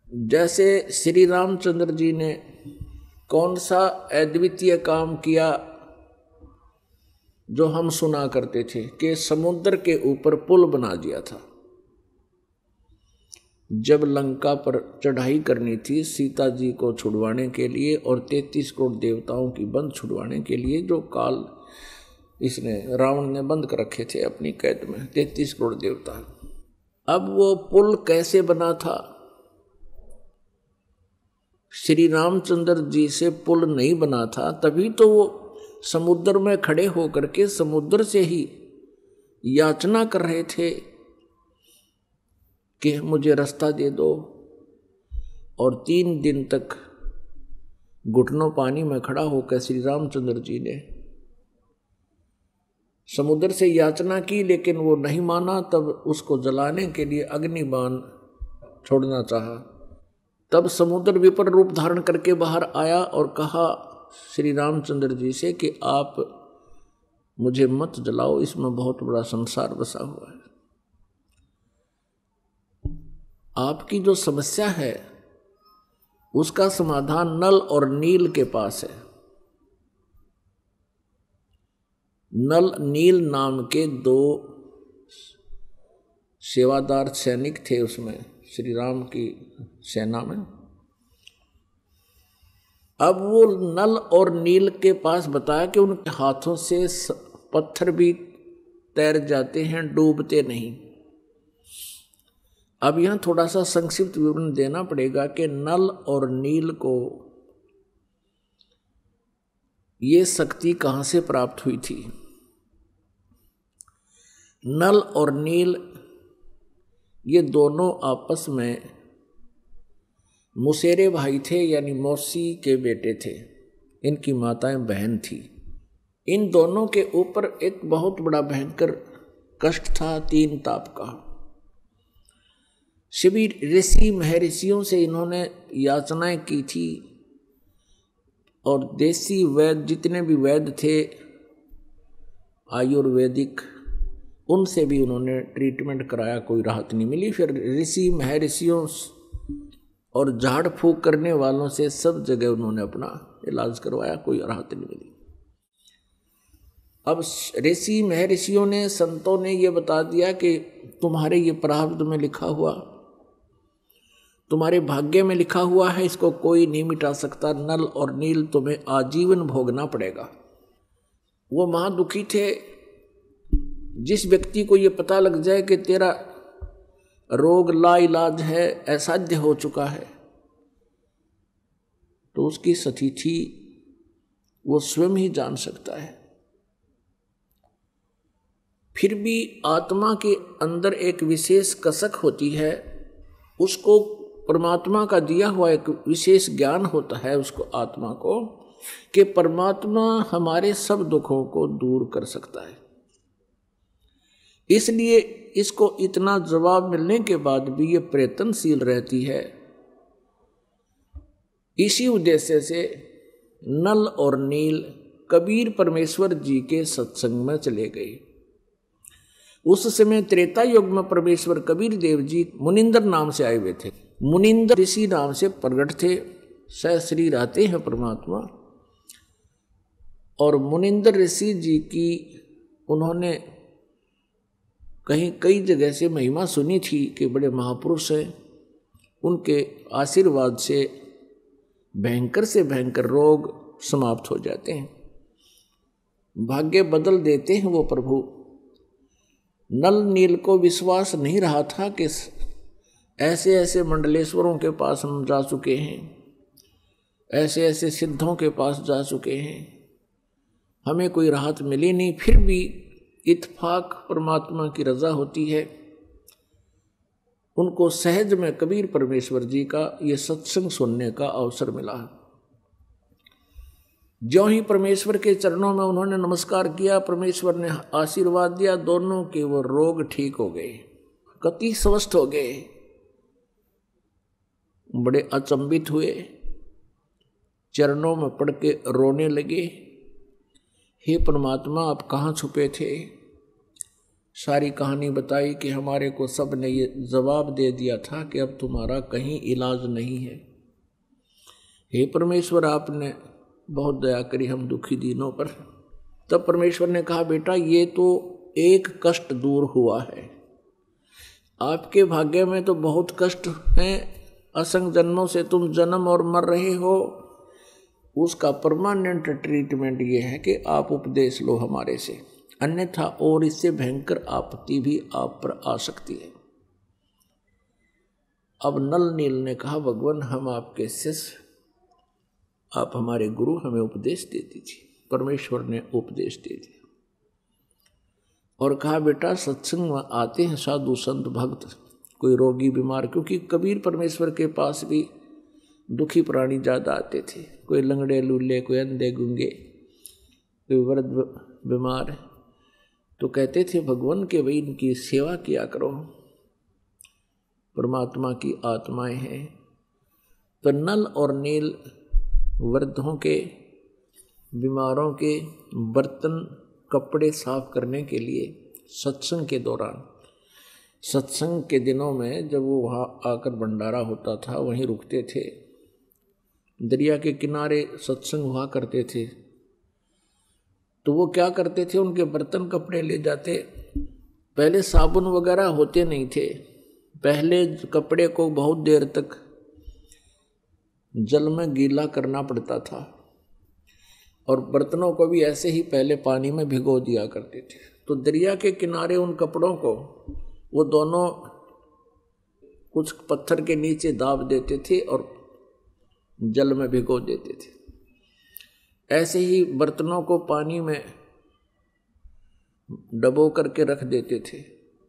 जैसे श्री रामचंद्र जी ने कौन सा अद्वितीय काम किया जो हम सुना करते थे कि समुद्र के ऊपर पुल बना दिया था। जब लंका पर चढ़ाई करनी थी सीता जी को छुड़वाने के लिए और 33 करोड़ देवताओं की बंद छुड़वाने के लिए, जो काल इसने रावण ने बंद कर रखे थे अपनी कैद में 33 करोड़ देवता। अब वो पुल कैसे बना था? श्री रामचंद्र जी से पुल नहीं बना था, तभी तो वो समुद्र में खड़े होकर के समुद्र से ही याचना कर रहे थे कि मुझे रास्ता दे दो, और 3 दिन तक घुटनों पानी में खड़ा होकर श्री रामचंद्र जी ने समुद्र से याचना की, लेकिन वो नहीं माना। तब उसको जलाने के लिए अग्नि बाण छोड़ना चाहा। तब समुद्र विपर रूप धारण करके बाहर आया और कहा श्री रामचंद्र जी से कि आप मुझे मत जलाओ, इसमें बहुत बड़ा संसार बसा हुआ है। आपकी जो समस्या है उसका समाधान नल और नील के पास है। नल नील नाम के 2 सेवादार सैनिक थे उसमें, श्री राम की सेना में। अब वो नल और नील के पास बताया कि उनके हाथों से पत्थर भी तैर जाते हैं, डूबते नहीं। अब यहाँ थोड़ा सा संक्षिप्त विवरण देना पड़ेगा कि नल और नील को ये शक्ति कहाँ से प्राप्त हुई थी। नल और नील ये दोनों आपस में मुसेरे भाई थे, यानी मौसी के बेटे थे। इनकी माताएं बहन थी। इन दोनों के ऊपर एक बहुत बड़ा भयंकर कष्ट था, 3 ताप का। सभी ऋषि महर्षियों से इन्होंने याचनाएं की थी, और देसी वैद्य जितने भी वैद्य थे आयुर्वेदिक, उनसे भी उन्होंने ट्रीटमेंट कराया, कोई राहत नहीं मिली। फिर ऋषि महर्षियों और झाड़ फूक करने वालों से सब जगह उन्होंने अपना इलाज करवाया, कोई राहत नहीं मिली। अब ऋषि महर्षियों ने, संतों ने ये बता दिया कि तुम्हारे ये प्रारब्ध में लिखा हुआ, तुम्हारे भाग्य में लिखा हुआ है, इसको कोई नहीं मिटा सकता। नल और नील तुम्हें आजीवन भोगना पड़ेगा। वो महादुखी थे। जिस व्यक्ति को ये पता लग जाए कि तेरा रोग लाइलाज है, असाध्य हो चुका है, तो उसकी स्थिति वो स्वयं ही जान सकता है। फिर भी आत्मा के अंदर एक विशेष कसक होती है, उसको परमात्मा का दिया हुआ एक विशेष ज्ञान होता है उसको, आत्मा को, कि परमात्मा हमारे सब दुखों को दूर कर सकता है। इसलिए इसको इतना जवाब मिलने के बाद भी ये प्रयत्नशील रहती है। इसी उद्देश्य से नल और नील कबीर परमेश्वर जी के सत्संग में चले गए। उस समय त्रेता युग में परमेश्वर कबीर देव जी मुनिंदर नाम से आए हुए थे। मुनिंदर ऋषि नाम से प्रकट थे, श्री रहते हैं परमात्मा। और मुनिंदर ऋषि जी की उन्होंने कहीं कई जगह से महिमा सुनी थी कि बड़े महापुरुष हैं, उनके आशीर्वाद से भयंकर से भयंकर रोग समाप्त हो जाते हैं, भाग्य बदल देते हैं वो प्रभु। नल नील को विश्वास नहीं रहा था कि ऐसे ऐसे मंडलेश्वरों के पास हम जा चुके हैं, ऐसे ऐसे सिद्धों के पास जा चुके हैं, हमें कोई राहत मिली नहीं। फिर भी इत्फाक परमात्मा की रजा होती है। उनको सहज में कबीर परमेश्वर जी का ये सत्संग सुनने का अवसर मिला। ज्यों ही परमेश्वर के चरणों में उन्होंने नमस्कार किया, परमेश्वर ने आशीर्वाद दिया, दोनों के वो रोग ठीक हो गए, कति स्वस्थ हो गए। बड़े अचंभित हुए, चरणों में पड़ के रोने लगे, हे परमात्मा आप कहाँ छुपे थे, सारी कहानी बताई कि हमारे को सब ने ये जवाब दे दिया था कि अब तुम्हारा कहीं इलाज नहीं है। हे परमेश्वर, आपने बहुत दया करी हम दुखी दिनों पर। तब परमेश्वर ने कहा, बेटा ये तो एक कष्ट दूर हुआ है, आपके भाग्य में तो बहुत कष्ट हैं, असंख्य जन्मों से तुम जन्म और मर रहे हो। उसका परमानेंट ट्रीटमेंट ये है कि आप उपदेश लो हमारे से, अन्यथा और इससे भयंकर आपत्ति भी आप पर आ सकती है। अब नल-नील ने कहा, भगवान हम आपके शिष्य, आप हमारे गुरु, हमें उपदेश दे दीजिए। परमेश्वर ने उपदेश दे दिया और कहा, बेटा सत्संग में आते हैं साधु संत भक्त, कोई रोगी बीमार, क्योंकि कबीर परमेश्वर के पास भी दुखी प्राणी ज़्यादा आते थे, कोई लंगड़े लूले, कोई अंधे गूंगे, कोई वृद्ध बीमार, तो कहते थे भगवान के भाई इनकी सेवा किया करो, परमात्मा की आत्माएं हैं। तो नल और नील वृद्धों के, बीमारों के बर्तन कपड़े साफ करने के लिए सत्संग के दौरान, सत्संग के दिनों में जब वो वहाँ आकर भंडारा होता था वहीं रुकते थे, दरिया के किनारे सत्संग हुआ करते थे, तो वो क्या करते थे, उनके बर्तन कपड़े ले जाते। पहले साबुन वगैरह होते नहीं थे, पहले कपड़े को बहुत देर तक जल में गीला करना पड़ता था और बर्तनों को भी ऐसे ही पहले पानी में भिगो दिया करते थे। तो दरिया के किनारे उन कपड़ों को वो दोनों कुछ पत्थर के नीचे दाब देते थे और जल में भिगो देते थे। ऐसे ही बर्तनों को पानी में डबो करके रख देते थे।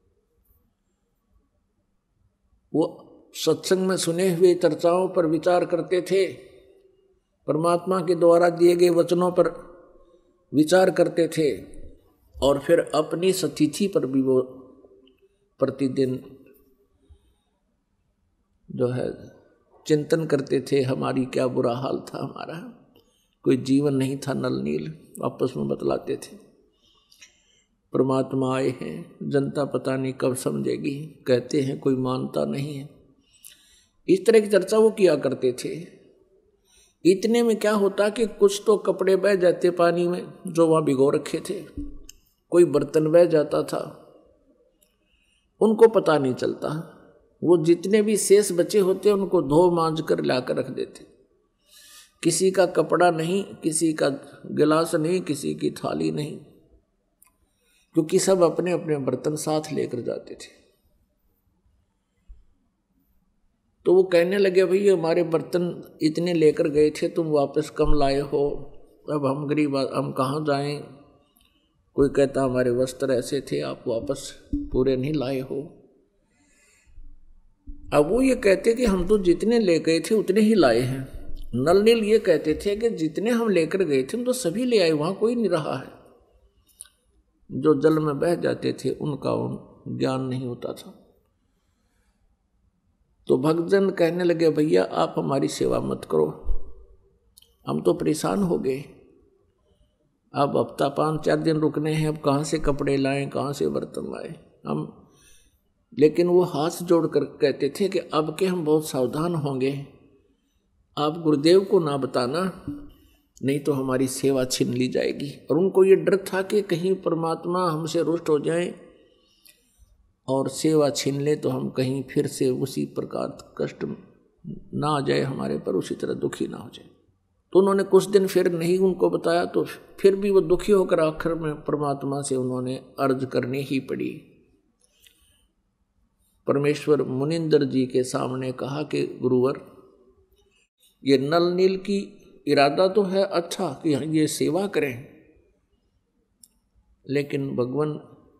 वो सत्संग में सुने हुए चर्चाओं पर विचार करते थे, परमात्मा के द्वारा दिए गए वचनों पर विचार करते थे और फिर अपनी सतिथि पर भी वो प्रतिदिन जो है चिंतन करते थे, हमारी क्या बुरा हाल था, हमारा कोई जीवन नहीं था। नल-नील आपस में बतलाते थे, परमात्मा आए हैं, जनता पता नहीं कब समझेगी, कहते हैं कोई मानता नहीं है। इस तरह की चर्चा वो किया करते थे। इतने में क्या होता कि कुछ तो कपड़े बह जाते पानी में जो वहाँ भिगो रखे थे, कोई बर्तन बह जाता था, उनको पता नहीं चलता। वो जितने भी शेष बचे होते उनको धो मांझ कर लाकर रख देते। किसी का कपड़ा नहीं, किसी का गिलास नहीं, किसी की थाली नहीं, क्योंकि सब अपने अपने बर्तन साथ लेकर जाते थे। तो वो कहने लगे, भाई हमारे बर्तन इतने लेकर गए थे, तुम वापस कम लाए हो, अब हम गरीब, हम कहाँ जाएं। कोई कहता हमारे वस्त्र ऐसे थे, आप वापस पूरे नहीं लाए हो। अब वो ये कहते कि हम तो जितने ले गए थे उतने ही लाए हैं। नल-नील ये कहते थे कि जितने हम लेकर गए थे हम तो सभी ले आए, वहाँ कोई नहीं रहा है। जो जल में बह जाते थे उनका ज्ञान नहीं होता था। तो भक्तजन कहने लगे, भैया आप हमारी सेवा मत करो, हम तो परेशान हो गए, अब हफ्ता 5-4 दिन रुकने हैं, अब कहाँ से कपड़े लाएं, कहाँ से बर्तन लाएं हम। लेकिन वो हाथ जोड़कर कहते थे कि अब के हम बहुत सावधान होंगे, आप गुरुदेव को ना बताना, नहीं तो हमारी सेवा छीन ली जाएगी। और उनको ये डर था कि कहीं परमात्मा हमसे रुष्ट हो जाए और सेवा छीन ले तो हम कहीं फिर से उसी प्रकार कष्ट ना आ जाए हमारे पर, उसी तरह दुखी ना हो जाए। तो उन्होंने कुछ दिन फिर नहीं उनको बताया, तो फिर भी वो दुखी होकर आखिर में परमात्मा से उन्होंने अर्ज करनी ही पड़ी। परमेश्वर मुनिंदर जी के सामने कहा कि गुरुवर, ये नल-नील की इरादा तो है अच्छा कि ये सेवा करें, लेकिन भगवान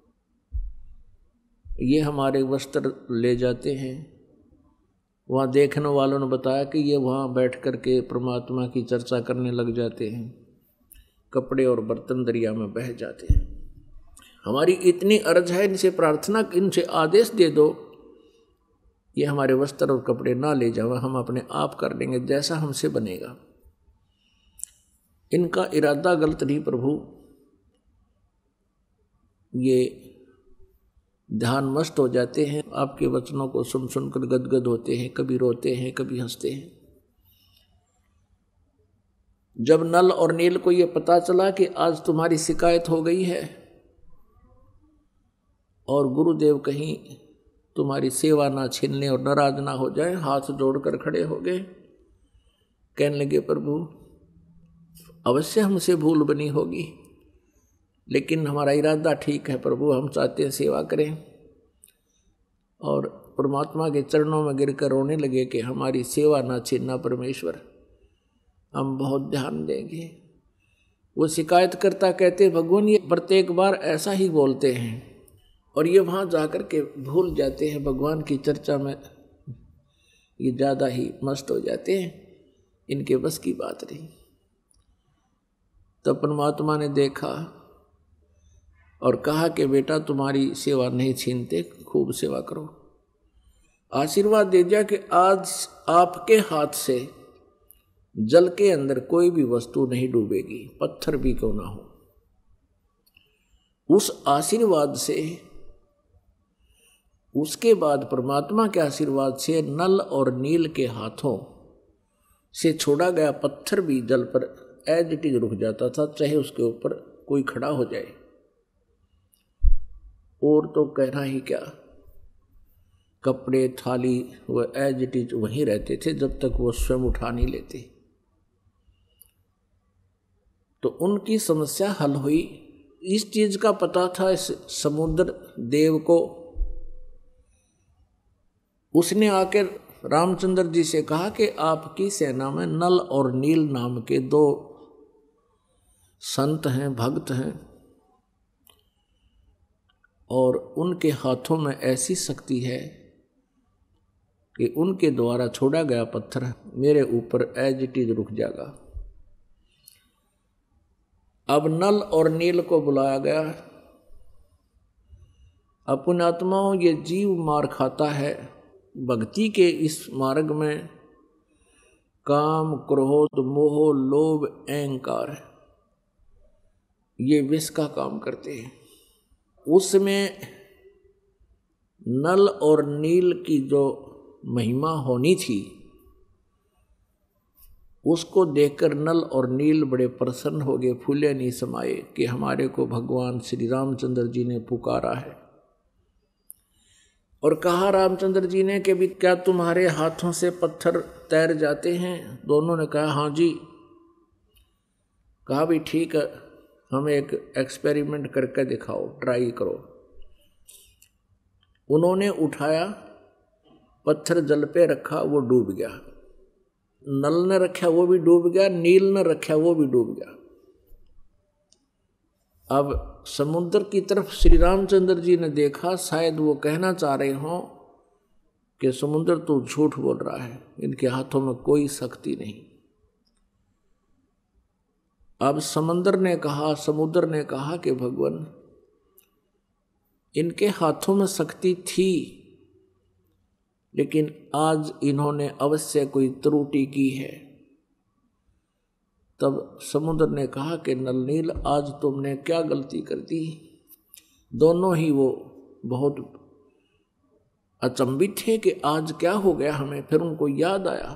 ये हमारे वस्त्र ले जाते हैं। वहाँ देखने वालों ने बताया कि ये वहाँ बैठ कर के परमात्मा की चर्चा करने लग जाते हैं, कपड़े और बर्तन दरिया में बह जाते हैं। हमारी इतनी अर्ज है, इनसे प्रार्थना, इनसे आदेश दे दो, ये हमारे वस्त्र और कपड़े ना ले जाओ, हम अपने आप कर लेंगे जैसा हमसे बनेगा। इनका इरादा गलत नहीं प्रभु, ये ध्यान मस्त हो जाते हैं, आपके वचनों को सुन सुनकर गदगद होते हैं, कभी रोते हैं कभी हंसते हैं। जब नल और नील को यह पता चला कि आज तुम्हारी शिकायत हो गई है और गुरुदेव कहीं तुम्हारी सेवा ना छीन लें और नाराज ना हो जाए, हाथ जोड़कर खड़े हो गए। कहने लगे प्रभु अवश्य हमसे भूल बनी होगी, लेकिन हमारा इरादा ठीक है प्रभु, हम चाहते हैं सेवा करें। और परमात्मा के चरणों में गिरकर रोने लगे कि हमारी सेवा ना छीनना परमेश्वर, हम बहुत ध्यान देंगे। वो शिकायत करता कहते भगवान ये प्रत्येक बार ऐसा ही बोलते हैं और ये वहाँ जाकर के भूल जाते हैं, भगवान की चर्चा में ये ज़्यादा ही मस्त हो जाते हैं, इनके बस की बात नहीं। तब परमात्मा ने देखा और कहा कि बेटा तुम्हारी सेवा नहीं छीनते, खूब सेवा करो। आशीर्वाद दे दिया कि आज आपके हाथ से जल के अंदर कोई भी वस्तु नहीं डूबेगी, पत्थर भी क्यों ना हो। उस आशीर्वाद से, उसके बाद परमात्मा के आशीर्वाद से नल और नील के हाथों से छोड़ा गया पत्थर भी जल पर एज इट इज रुक जाता था, चाहे उसके ऊपर कोई खड़ा हो जाए। और तो कहना ही क्या, कपड़े थाली वह एज इट इज वहीं रहते थे जब तक वो स्वयं उठा नहीं लेते। तो उनकी समस्या हल हुई। इस चीज का पता था इस समुद्र देव को। उसने आकर रामचंद्र जी से कहा कि आपकी सेना में नल और नील नाम के दो संत हैं, भक्त हैं, और उनके हाथों में ऐसी शक्ति है कि उनके द्वारा छोड़ा गया पत्थर मेरे ऊपर एज इट इज रुक जाएगा। अब नल और नील को बुलाया गया। अपने आत्माओं, ये जीव मार खाता है भक्ति के इस मार्ग में। काम, क्रोध, मोह, लोभ, अहंकार ये विष का काम करते हैं। उसमें नल और नील की जो महिमा होनी थी उसको देखकर नल और नील बड़े प्रसन्न हो गए, फूले नहीं समाये कि हमारे को भगवान श्री रामचंद्र जी ने पुकारा है। और कहा रामचंद्र जी ने कि भी क्या तुम्हारे हाथों से पत्थर तैर जाते हैं? दोनों ने कहा हाँ जी। कहा भी ठीक है, हमें एक एक्सपेरिमेंट करके दिखाओ, ट्राई करो। उन्होंने उठाया, पत्थर जल पे रखा, वो डूब गया। नल ने रखा वो भी डूब गया, नील ने रखा वो भी डूब गया। अब समुद्र की तरफ श्री रामचंद्र जी ने देखा, शायद वो कहना चाह रहे हों कि समुद्र तो झूठ बोल रहा है, इनके हाथों में कोई शक्ति नहीं। अब समुद्र ने कहा कि भगवान इनके हाथों में शक्ति थी, लेकिन आज इन्होंने अवश्य कोई त्रुटि की है। तब समुद्र ने कहा कि नल-नील आज तुमने क्या गलती कर दी। दोनों ही वो बहुत अचंभित थे कि आज क्या हो गया हमें। फिर उनको याद आया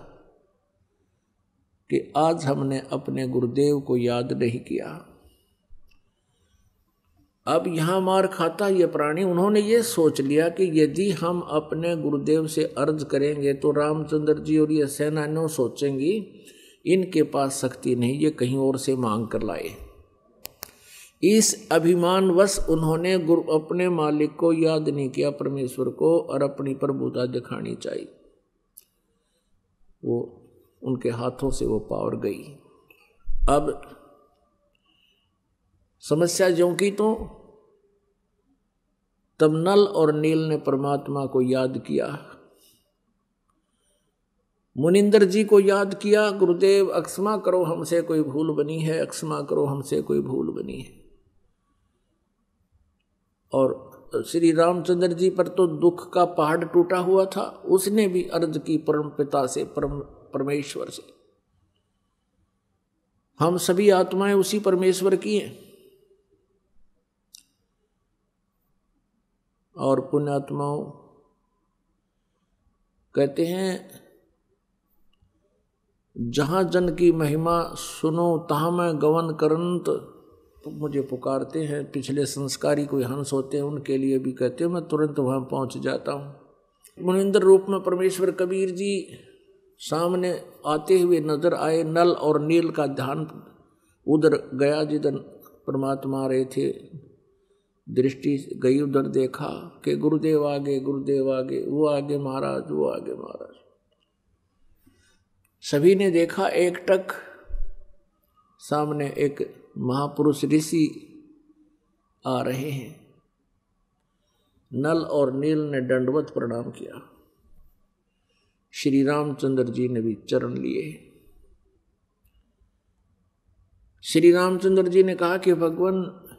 कि आज हमने अपने गुरुदेव को याद नहीं किया। अब यहाँ मार खाता ये प्राणी, उन्होंने ये सोच लिया कि यदि हम अपने गुरुदेव से अर्ज करेंगे तो रामचंद्र जी और ये सेनानियों सोचेंगी इनके पास शक्ति नहीं, ये कहीं और से मांग कर लाए। इस अभिमानवश उन्होंने अपने मालिक को याद नहीं किया, परमेश्वर को, और अपनी प्रभुता दिखानी चाहिए। वो उनके हाथों से वो पावर गई। अब समस्या ज्यों की तो तब नल और नील ने परमात्मा को याद किया, मुनिंदर जी को याद किया। गुरुदेव अक्षमा करो, हमसे कोई भूल बनी है, अक्षमा करो, हमसे कोई भूल बनी है। और श्री रामचंद्र जी पर तो दुख का पहाड़ टूटा हुआ था, उसने भी अर्ज की परम पिता से, परमेश्वर से। हम सभी आत्माएं उसी परमेश्वर की हैं। और पुण्यात्माओं कहते हैं, जहाँ जन की महिमा सुनो तहाँ मैं गवन करंत, तो मुझे पुकारते हैं। पिछले संस्कारी कोई हंस होते हैं, उनके लिए भी कहते हैं, मैं तुरंत वहाँ पहुँच जाता हूँ। मुनिंदर रूप में परमेश्वर कबीर जी सामने आते हुए नजर आए। नल और नील का ध्यान उधर गया, जिधर परमात्मा रहे थे। दृष्टि गई उधर, देखा कि गुरुदेव आगे, गुरुदेव आगे, वो आगे महाराज, वो आगे महाराज। सभी ने देखा एकटक सामने एक महापुरुष ऋषि आ रहे हैं। नल और नील ने दंडवत प्रणाम किया। श्री रामचंद्र जी ने भी चरण लिए। श्री रामचंद्र जी ने कहा कि भगवान,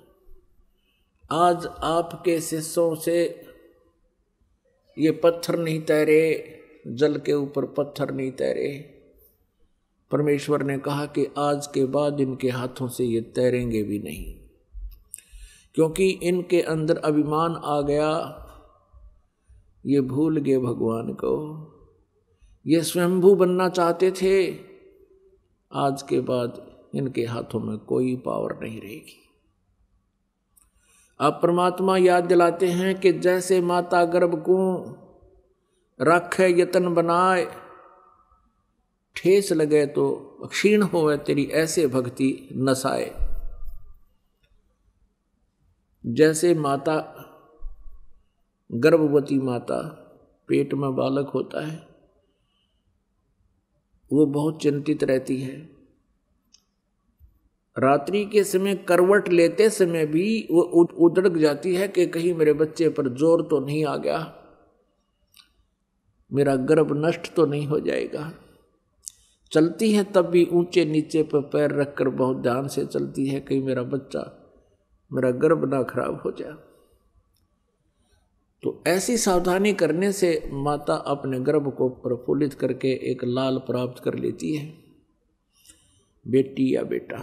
आज आपके शिष्यों से ये पत्थर नहीं तैरे, जल के ऊपर पत्थर नहीं तैरे। परमेश्वर ने कहा कि आज के बाद इनके हाथों से ये तैरेंगे भी नहीं, क्योंकि इनके अंदर अभिमान आ गया। ये भूल गए भगवान को, ये स्वयंभू बनना चाहते थे। आज के बाद इनके हाथों में कोई पावर नहीं रहेगी। अब परमात्मा याद दिलाते हैं कि जैसे माता गर्भ को रखे यतन बनाए, ठेस लगे तो क्षीण होवे तेरी ऐसे भक्ति नसाए। जैसे माता गर्भवती माता, पेट में बालक होता है, वो बहुत चिंतित रहती है। रात्रि के समय करवट लेते समय भी वो उधड़क जाती है कि कहीं मेरे बच्चे पर जोर तो नहीं आ गया, मेरा गर्भ नष्ट तो नहीं हो जाएगा। चलती है तब भी ऊंचे नीचे पर पैर रखकर बहुत ध्यान से चलती है, कहीं मेरा बच्चा, मेरा गर्भ ना खराब हो जाए। तो ऐसी सावधानी करने से माता अपने गर्भ को प्रफुल्लित करके एक लाल प्राप्त कर लेती है, बेटी या बेटा।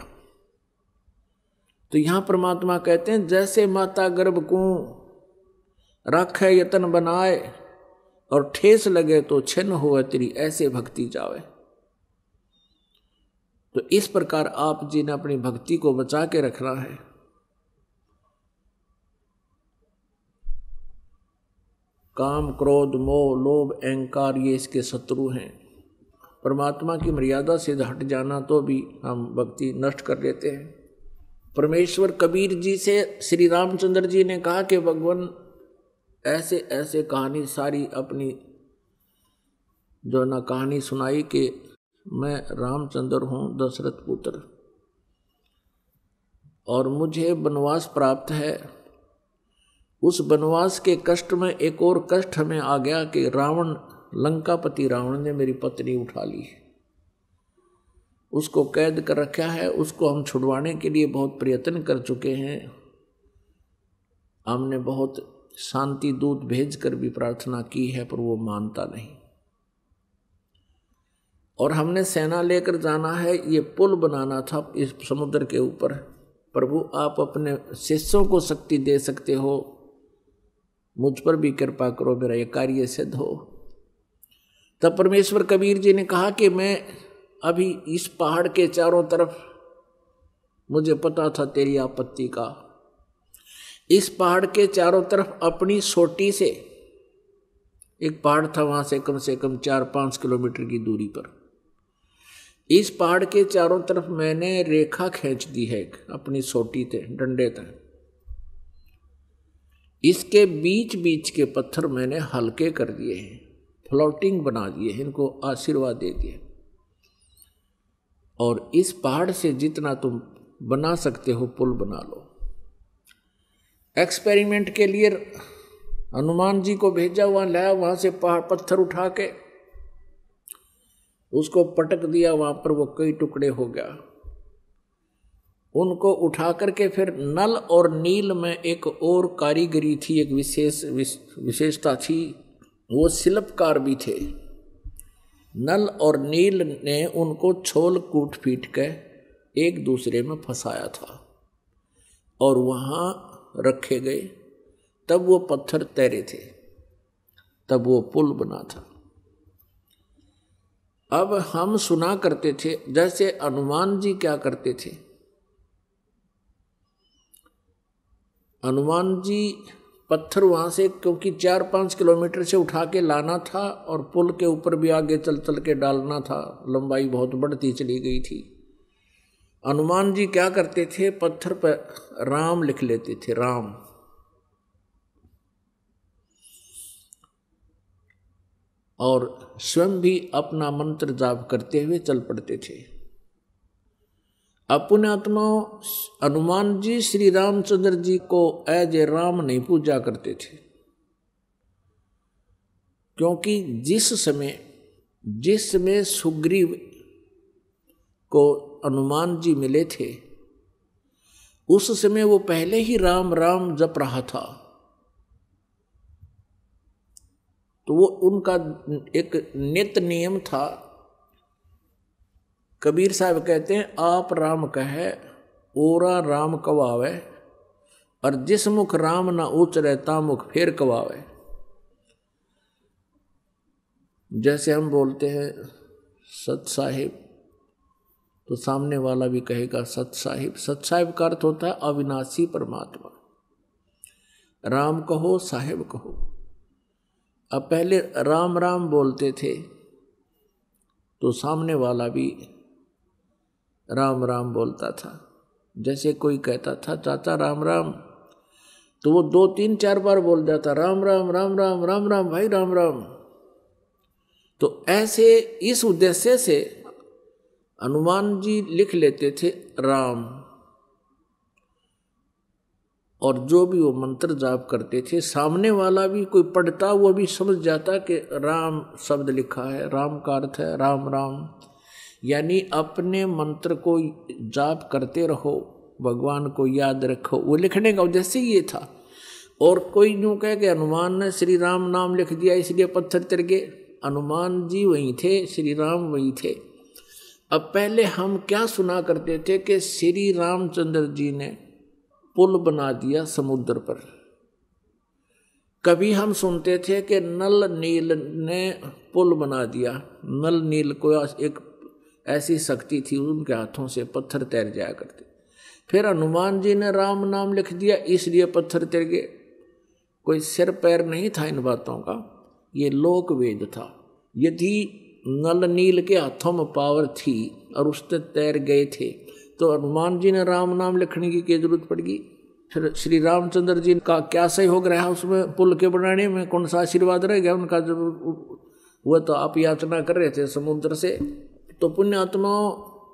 तो यहां परमात्मा कहते हैं, जैसे माता गर्भ को राखे यतन बनाए और ठेस लगे तो छिन्न हो तेरी ऐसे भक्ति जावे। तो इस प्रकार आप जी ने अपनी भक्ति को बचा के रखना है। काम, क्रोध, मोह, लोभ, अहंकार ये इसके शत्रु हैं। परमात्मा की मर्यादा से हट जाना तो भी हम भक्ति नष्ट कर लेते हैं। परमेश्वर कबीर जी से श्री रामचंद्र जी ने कहा कि भगवान, ऐसे ऐसे कहानी सारी अपनी जो ना कहानी सुनाई कि मैं रामचंद्र हूँ, दशरथ पुत्र, और मुझे वनवास प्राप्त है। उस वनवास के कष्ट में एक और कष्ट हमें आ गया कि रावण, लंकापति रावण ने मेरी पत्नी उठा ली, उसको कैद कर रखा है। उसको हम छुड़वाने के लिए बहुत प्रयत्न कर चुके हैं। हमने बहुत शांति दूत भेजकर भी प्रार्थना की है, पर वो मानता नहीं। और हमने सेना लेकर जाना है, ये पुल बनाना था इस समुद्र के ऊपर। प्रभु, आप अपने शिष्यों को शक्ति दे सकते हो, मुझ पर भी कृपा करो, मेरा ये कार्य सिद्ध हो। तब परमेश्वर कबीर जी ने कहा कि मैं अभी इस पहाड़ के चारों तरफ, मुझे पता था तेरी आपत्ति का, इस पहाड़ के चारों तरफ अपनी सोटी से, एक पहाड़ था वहां से कम 4-5 किलोमीटर की दूरी पर, इस पहाड़ के चारों तरफ मैंने रेखा खींच दी है अपनी सोटी से, डंडे तक। इसके बीच बीच के पत्थर मैंने हल्के कर दिए हैं, फ्लोटिंग बना दिए, इनको आशीर्वाद दे दिए। और इस पहाड़ से जितना तुम बना सकते हो पुल बना लो। एक्सपेरिमेंट के लिए हनुमान जी को भेजा, वहां लाया, वहां से पहाड़ पत्थर उठा के उसको पटक दिया, वहां पर वो कई टुकड़े हो गया। उनको उठा करके फिर नल और नील में एक और कारीगरी थी, एक विशेषता थी, वो शिल्पकार भी थे। नल और नील ने उनको छोल कूट पीट के एक दूसरे में फंसाया था और वहाँ रखे गए। तब वो पत्थर तैरे थे, तब वो पुल बना था। अब हम सुना करते थे, जैसे हनुमान जी क्या करते थे, हनुमान जी पत्थर वहां से, क्योंकि 4-5 किलोमीटर से उठा के लाना था और पुल के ऊपर भी आगे चल चल के डालना था, लंबाई बहुत बढ़ती चली गई थी। हनुमान जी क्या करते थे, पत्थर पर राम लिख लेते थे, राम, और स्वयं भी अपना मंत्र जाप करते हुए चल पड़ते थे। अपने आत्मा हनुमान जी श्री रामचंद्र जी को एज ए राम नहीं पूजा करते थे, क्योंकि जिस समय सुग्रीव को हनुमान जी मिले थे, उस समय वो पहले ही राम राम जप रहा था। तो वो उनका एक नित्य नियम था। कबीर साहब कहते हैं, आप राम कहे ओरा राम कवावे, और जिस मुख राम ना उचरे ता मुख फेर कवावे। जैसे हम बोलते हैं सत साहिब, तो सामने वाला भी कहेगा सत साहिब। सत साहिब का अर्थ होता है अविनाशी परमात्मा। राम कहो साहिब कहो। अब पहले राम राम बोलते थे तो सामने वाला भी राम राम बोलता था। जैसे कोई कहता था चाचा राम राम, तो वो 2-3-4 बार बोल जाता राम राम राम राम राम राम भाई राम राम। तो ऐसे इस उद्देश्य से हनुमान जी लिख लेते थे राम, और जो भी वो मंत्र जाप करते थे, सामने वाला भी कोई पढ़ता वो भी समझ जाता कि राम शब्द लिखा है, राम का अर्थ है राम राम। यानी अपने मंत्र को जाप करते रहो, भगवान को याद रखो, वो लिखने का उद्देश्य ये था। और कोई यूँ कहे कि हनुमान ने श्री राम नाम लिख दिया इसलिए पत्थर तिर गए, हनुमान जी वहीं थे, श्री राम वहीं थे। अब पहले हम क्या सुना करते थे कि श्री रामचंद्र जी ने पुल बना दिया समुद्र पर। कभी हम सुनते थे कि नल नील ने पुल बना दिया। नल नील को एक ऐसी शक्ति थी, उनके हाथों से पत्थर तैर जाया करते। फिर हनुमान जी ने राम नाम लिख दिया इसलिए पत्थर तैर गए। कोई सिर पैर नहीं था इन बातों का, ये लोक वेद था। यदि नल नील के हाथों में पावर थी और उससे तैर गए थे, तो हनुमान जी ने राम नाम लिखने की क्या जरूरत पड़गी। फिर श्री रामचंद्र जी का क्या सहयोग रहा उसमें, पुल के बनाने में कौन सा आशीर्वाद रह गया उनका, जब वह तो आप याचना कर रहे थे समुद्र से। तो पुण्य आत्माओं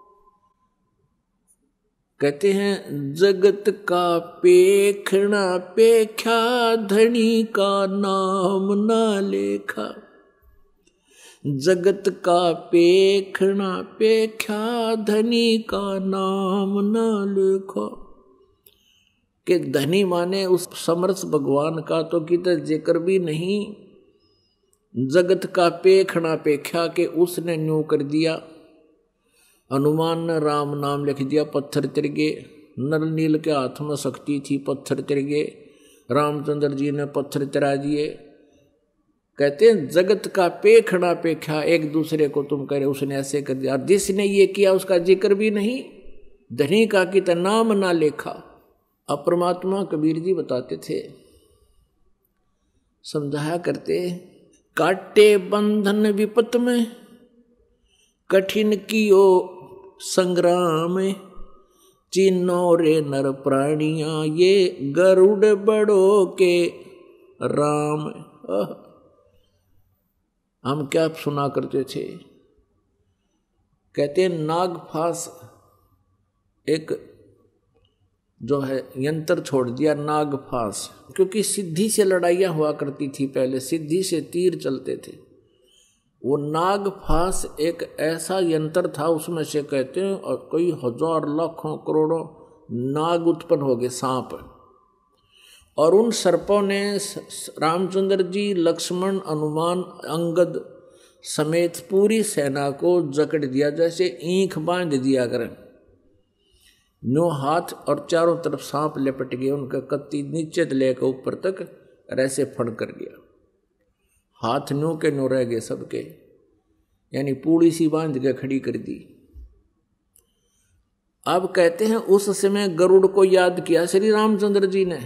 कहते हैं जगत का पेखना पेख्या, धनी का नाम ना लेखा। जगत का पेखना पेख्या, धनी का नाम न लेखो। कि धनी माने उस समर्थ भगवान का तो कितना जिक्र भी नहीं। जगत का पेखना पेख्या के उसने न्यू कर दिया। हनुमान ने राम नाम लिख दिया, पत्थर तिर गए। नल-नील के हाथ में शक्ति थी, पत्थर तिर गए। रामचंद्र जी ने पत्थर तिरा दिए। कहते हैं जगत का पेखना पेखा, एक दूसरे को तुम कह रहे उसने ऐसे कर दिया, जिसने ये किया उसका जिक्र भी नहीं। धनी का कि त नाम ना लेखा। अब परमात्मा कबीर जी बताते थे, समझाया करते, काटे बंधन विपत में, कठिन कियो संग्राम, चिन्नो रे नर प्राणिया, ये गरुड़ बड़ो के राम। हम क्या सुना करते थे, कहते हैं नागफास एक जो है यंत्र छोड़ दिया, नागफास। क्योंकि सिद्धि से लड़ाइयाँ हुआ करती थी पहले, सिद्धि से तीर चलते थे। वो नागफास एक ऐसा यंत्र था, उसमें से कहते हैं और कई हजार लाखों करोड़ों नाग उत्पन्न हो गए, सांप। और उन सर्पों ने रामचंद्र जी, लक्ष्मण, हनुमान, अंगद समेत पूरी सेना को जकड़ दिया, जैसे ईंख बांध दिया करें। नो हाथ और चारों तरफ सांप लिपट गए, उनका कत्ती नीचे से लेकर ऊपर तक और ऐसे फण कर गया। हाथ न्यू के न्यू रह गए सबके, यानी पूड़ी सी बांध के खड़ी कर दी। अब कहते हैं उस समय गरुड़ को याद किया श्री रामचंद्र जी ने,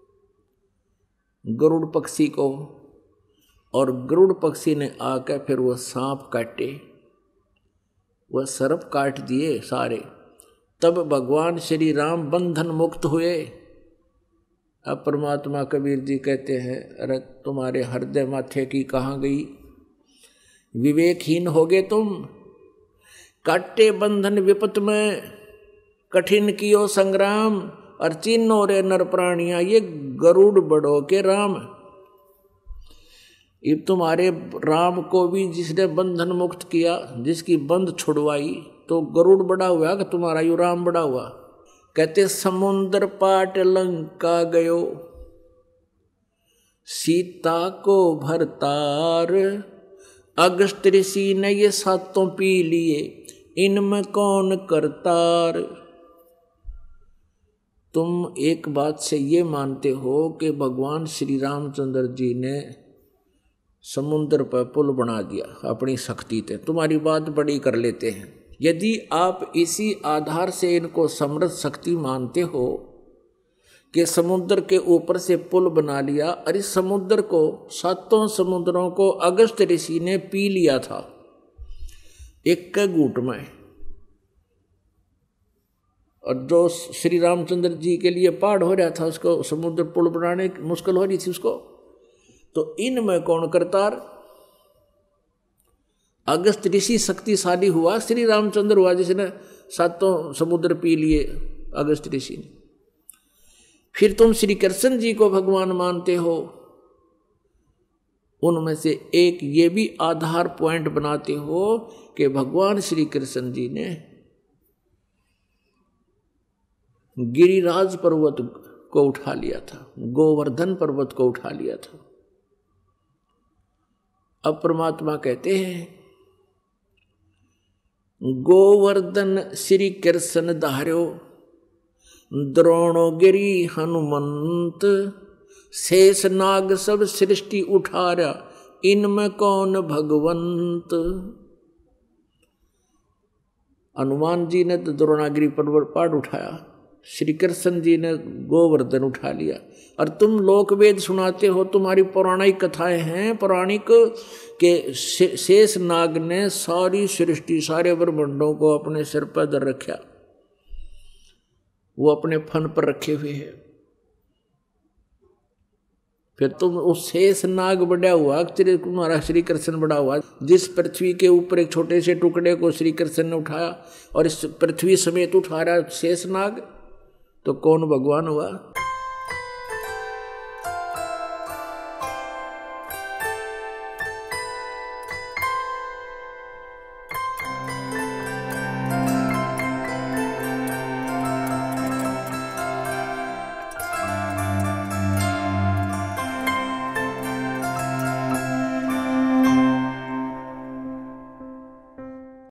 गरुड़ पक्षी को, और गरुड़ पक्षी ने आकर फिर वो सांप काटे, वह सर्प काट दिए सारे। तब भगवान श्री राम बंधन मुक्त हुए। अब परमात्मा कबीर जी कहते हैं, अरे तुम्हारे हृदय माथे की कहाँ गई, विवेकहीन हो गए तुम। काटे बंधन विपत में, कठिन कियो संग्राम, और चिन्हो रे नर प्राणिया, ये गरुड़ बड़ो के राम। ये तुम्हारे राम को भी जिसने बंधन मुक्त किया, जिसकी बंध छुड़वाई, तो गरुड़ बड़ा हुआ कि तुम्हारा यू राम बड़ा हुआ। कहते समुद्र पाट लंका गयो, सीता को भरतार, अगस्त ऋषि ने ये सातों पी लिए, इनमें कौन करतार। तुम एक बात से ये मानते हो कि भगवान श्री रामचंद्र जी ने समुद्र पर पुल बना दिया अपनी शक्ति से, तुम्हारी बात बड़ी कर लेते हैं। यदि आप इसी आधार से इनको समृद्ध शक्ति मानते हो कि समुद्र के ऊपर से पुल बना लिया, अरे समुद्र को, सातों समुद्रों को अगस्त ऋषि ने पी लिया था एक के घूंट में, और जो श्री रामचंद्र जी के लिए पहाड़ हो रहा था उसको समुद्र पुल बनाने मुश्किल हो रही थी उसको, तो इनमें कौन करतार। अगस्त ऋषि शक्तिशाली हुआ, श्री रामचंद्र हुआ जिसने सातों समुद्र पी लिए अगस्त ऋषि ने। फिर तुम श्री कृष्ण जी को भगवान मानते हो, उनमें से एक ये भी आधार पॉइंट बनाते हो कि भगवान श्री कृष्ण जी ने गिरिराज पर्वत को उठा लिया था, गोवर्धन पर्वत को उठा लिया था। अब परमात्मा कहते हैं गोवर्धन श्री कृष्ण धार्यो, द्रोणो गिरी हनुमंत, शेष नाग सब सृष्टि उठारा, इनमें कौन भगवंत। हनुमान जी ने तो द्रोणागिरी पर्वत पहाड़ उठाया, श्री कृष्ण जी ने गोवर्धन उठा लिया, और तुम लोक वेद सुनाते हो, तुम्हारी पौराणिक कथाएं हैं पौराणिक के शेष नाग ने सारी सृष्टि, सारे ब्रह्मांडों को अपने सिर पर धर रखा, वो अपने फन पर रखे हुए हैं। फिर तुम उस शेष नाग बड़ा हुआ, तुम्हारा श्री कृष्ण बड़ा हुआ, जिस पृथ्वी के ऊपर एक छोटे से टुकड़े को श्री कृष्ण ने उठाया और इस पृथ्वी समेत उठा रहा शेष नाग, तो कौन भगवान हुआ।